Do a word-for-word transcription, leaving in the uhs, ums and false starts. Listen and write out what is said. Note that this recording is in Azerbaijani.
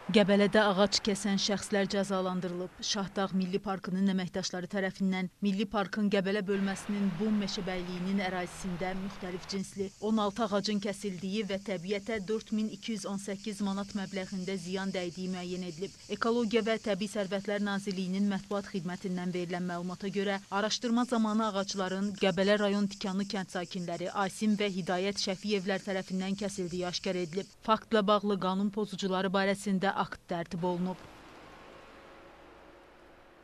Qəbələdə ağac kəsən şəxslər cəzalandırılıb. Şahdağ Milli Parkının əməkdaşları tərəfindən Milli Parkın Qəbələ bölməsinin Bum meşəbəyliyinin ərazisində müxtəlif cinsli on altı ağacın kəsildiyi və təbiətə dörd min iki yüz on səkkiz manat məbləğində ziyan dəydiyi müəyyən edilib. Ekologiya və Təbii Sərvətlər Nazirliyinin mətbuat xidmətindən verilən məlumata görə, araşdırma zamanı ağacların Qəbələ rayon Tikanlı kənd sakinləri Asim və Hidayət Şəfiyevlər tərəfindən kəsildiyi aşkar edilib. Faktla bağlı qanun pozucuları barəsində akt tərtib olunub.